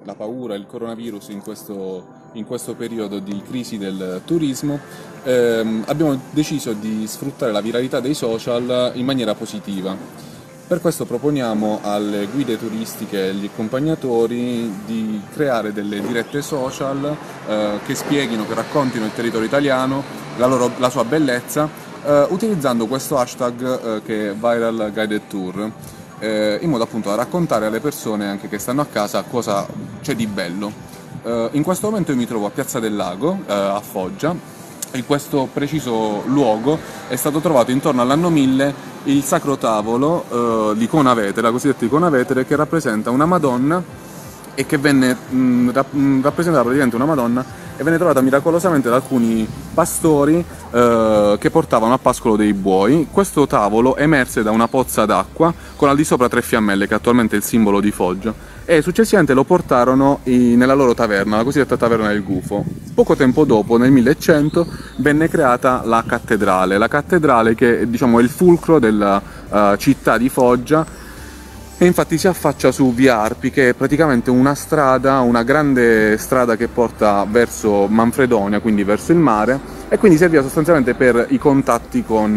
la paura, il coronavirus in questo periodo di crisi del turismo, abbiamo deciso di sfruttare la viralità dei social in maniera positiva. Per questo proponiamo alle guide turistiche e agli accompagnatori di creare delle dirette social che spieghino, che raccontino il territorio italiano, la sua bellezza, utilizzando questo hashtag che è Viral Guided Tour, in modo appunto da raccontare alle persone anche che stanno a casa cosa c'è di bello. In questo momento io mi trovo a Piazza del Lago, a Foggia. In questo preciso luogo è stato trovato intorno all'anno 1000 il sacro tavolo di Icona Vetere, la cosiddetta Icona Vetere, che rappresenta una Madonna e che venne rappresentata praticamente una Madonna e venne trovata miracolosamente da alcuni pastori che portavano a pascolo dei buoi. Questo tavolo emerse da una pozza d'acqua con al di sopra 3 fiammelle, che attualmente è il simbolo di Foggia, e successivamente lo portarono nella loro taverna, la cosiddetta taverna del Gufo. Poco tempo dopo, nel 1100, venne creata la cattedrale che diciamo è il fulcro della città di Foggia, e infatti si affaccia su Via Arpi, che è praticamente una strada, una grande strada che porta verso Manfredonia, quindi verso il mare, e quindi serviva sostanzialmente per i contatti con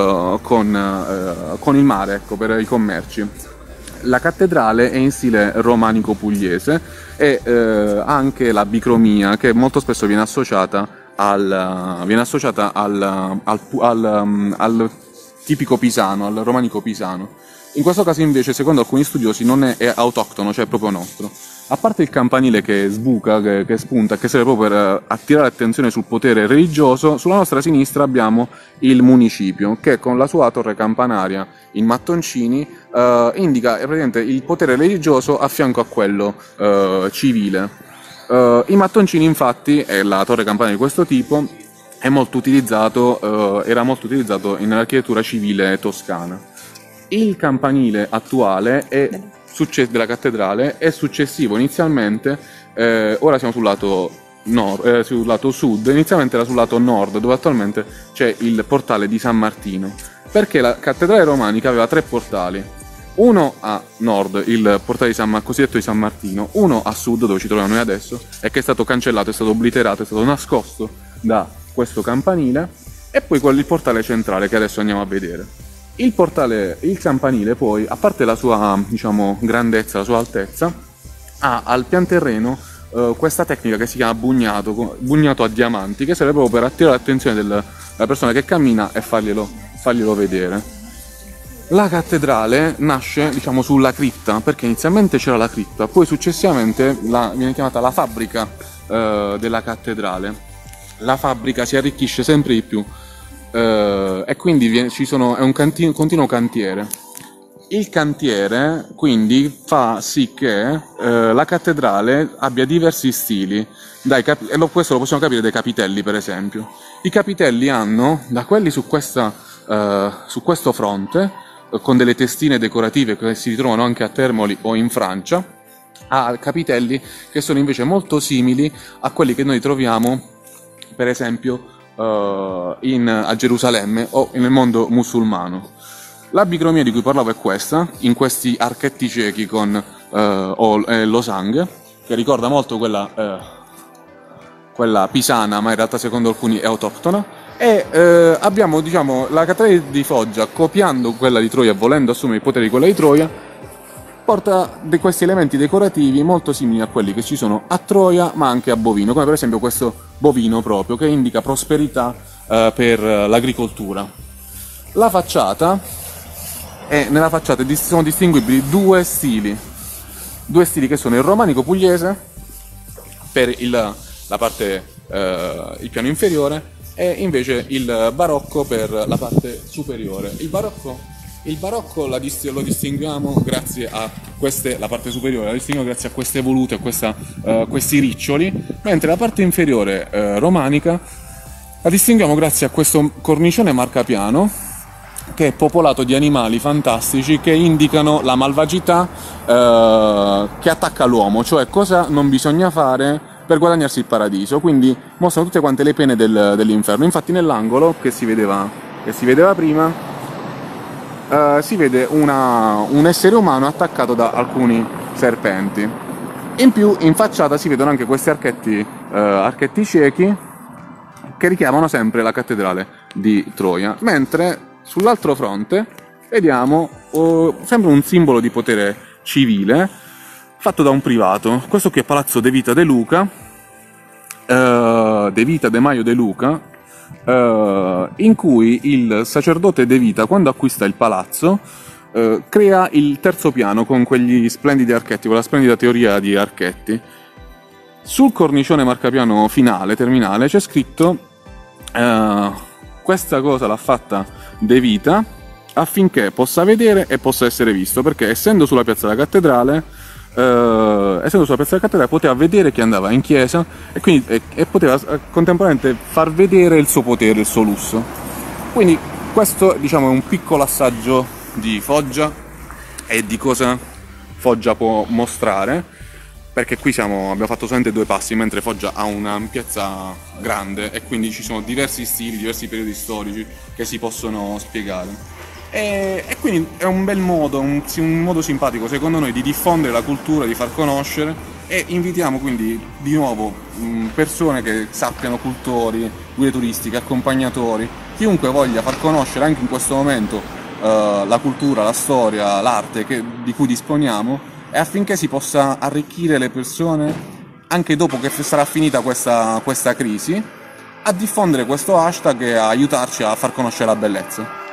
il mare, ecco, per i commerci. La cattedrale è in stile romanico pugliese e ha anche la bicromia, che molto spesso viene associata al tipico pisano, al romanico pisano. In questo caso invece, secondo alcuni studiosi, non è autoctono, cioè è proprio nostro. A parte il campanile che sbuca, che spunta, che serve proprio per attirare attenzione sul potere religioso, sulla nostra sinistra abbiamo il municipio, che con la sua torre campanaria in mattoncini indica praticamente il potere religioso a fianco a quello civile. I mattoncini, infatti, e la torre campanaria di questo tipo, era molto utilizzato nell'architettura civile toscana. Il campanile attuale della cattedrale è successivo inizialmente, ora siamo sul lato sud, inizialmente era sul lato nord, dove attualmente c'è il portale di San Martino, perché la cattedrale romanica aveva 3 portali, uno a nord, il portale cosiddetto di San Martino, uno a sud, dove ci troviamo noi adesso, e che è stato cancellato, è stato obliterato, è stato nascosto da questo campanile, e poi il portale centrale che adesso andiamo a vedere. Il campanile poi, a parte la sua, diciamo, grandezza, la sua altezza, ha al pian terreno questa tecnica che si chiama bugnato a diamanti, che serve proprio per attirare l'attenzione della persona che cammina e farglielo vedere. La cattedrale nasce, diciamo, sulla cripta, perché inizialmente c'era la cripta, poi successivamente viene chiamata la fabbrica della cattedrale. La fabbrica si arricchisce sempre di più. E quindi è un continuo cantiere. Il cantiere quindi fa sì che la cattedrale abbia diversi stili, questo lo possiamo capire dai capitelli, per esempio. I capitelli hanno, da quelli su questo fronte, con delle testine decorative che si ritrovano anche a Termoli o in Francia, a capitelli che sono invece molto simili a quelli che noi troviamo, per esempio, a Gerusalemme o nel mondo musulmano. La bicromia di cui parlavo è questa, in questi archetti ciechi con losanghe, che ricorda molto quella pisana, ma in realtà secondo alcuni è autoctona, e abbiamo, diciamo, la cattedrale di Foggia, copiando quella di Troia, volendo assumere i poteri di quella di Troia, porta questi elementi decorativi molto simili a quelli che ci sono a Troia, ma anche a Bovino, come per esempio questo bovino proprio, che indica prosperità per l'agricoltura. La facciata, nella facciata sono distinguibili due stili che sono il romanico pugliese per il piano inferiore, e invece il barocco per la parte superiore. Il barocco lo distinguiamo grazie a la parte superiore la distinguiamo grazie a queste volute, a questi riccioli, mentre la parte inferiore romanica la distinguiamo grazie a questo cornicione marcapiano, che è popolato di animali fantastici che indicano la malvagità che attacca l'uomo, cioè cosa non bisogna fare per guadagnarsi il paradiso. Quindi mostrano tutte quante le pene dell'inferno. Infatti nell'angolo che si vedeva prima si vede un essere umano attaccato da alcuni serpenti. In più in facciata si vedono anche questi archetti ciechi che richiamano sempre la cattedrale di Troia, mentre sull'altro fronte vediamo sempre un simbolo di potere civile fatto da un privato. Questo qui è Palazzo De Vita De Luca, De Vita De Maio De Luca, in cui il sacerdote De Vita, quando acquista il palazzo, crea il terzo piano con quegli splendidi archetti, con la splendida teoria di archetti. Sul cornicione marcapiano finale, terminale, c'è scritto questa cosa l'ha fatta De Vita affinché possa vedere e possa essere visto, perché essendo sulla piazza della cattedrale, poteva vedere chi andava in chiesa e quindi e poteva contemporaneamente far vedere il suo potere, il suo lusso. Quindi questo, diciamo, è un piccolo assaggio di Foggia e di cosa Foggia può mostrare, perché qui abbiamo fatto solamente 2 passi, mentre Foggia ha un'ampiezza grande e quindi ci sono diversi stili, diversi periodi storici che si possono spiegare. E quindi è un bel modo, un modo simpatico secondo noi di diffondere la cultura, di far conoscere, e invitiamo quindi di nuovo persone che sappiano, cultori, guide turistiche, accompagnatori, chiunque voglia far conoscere anche in questo momento la cultura, la storia, l'arte di cui disponiamo, e affinché si possa arricchire le persone anche dopo che sarà finita questa crisi, a diffondere questo hashtag e a aiutarci a far conoscere la bellezza.